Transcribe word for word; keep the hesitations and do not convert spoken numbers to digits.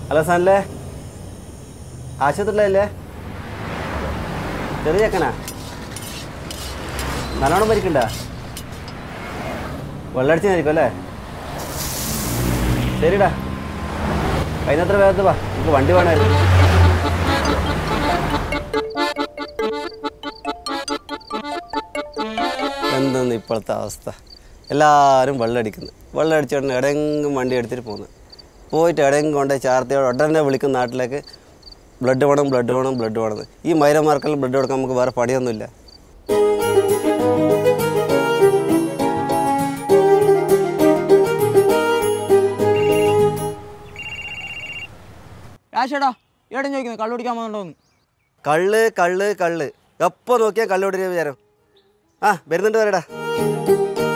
Hello സാനല്ലേ, ആശുപത്രിയിലല്ലേ? ചെറിയ ചെക്കനാ? നല്ലോണം പരിക്കണ്ട? വെള്ളടിച്ചായിരിക്കും അല്ലേ? ശരിടാ, അതിനത്ര വേഗത്ത് വാ, നമുക്ക് വണ്ടി വേണമായിരുന്നു. എന്തെന്ന് ഇപ്പോഴത്തെ അവസ്ഥ, എല്ലാവരും വെള്ളമടിക്കുന്നു. വെള്ളമടിച്ചോണ്ട് എവിടെയെങ്കിലും വണ്ടി എടുത്തിട്ട് പോകുന്നു. പോയിട്ട് എവിടെയെങ്കിലും കൊണ്ടുപോയി ചാർത്തിയോട് ഉടനെ വിളിക്കും നാട്ടിലേക്ക്, ബ്ലഡ് വേണം ബ്ലഡ് വേണം ബ്ലഡ് വേണമെന്ന്. ഈ മൈരന്മാർക്കെല്ലാം ബ്ലഡ് കൊടുക്കാൻ നമുക്ക് വേറെ പണിയൊന്നുമില്ല. രാശേടാ ഏടൻ ചോദിക്കുന്നത് കള്ളു കുടിക്കാൻ പോകുന്നുണ്ടോന്ന്? കള്ള് കള്ള് കള്ള് എപ്പോൾ നോക്കിയാൽ കള്ളു കുടിക്കാൻ വിചാരം. ആ വരുന്നുണ്ട് വരടാ.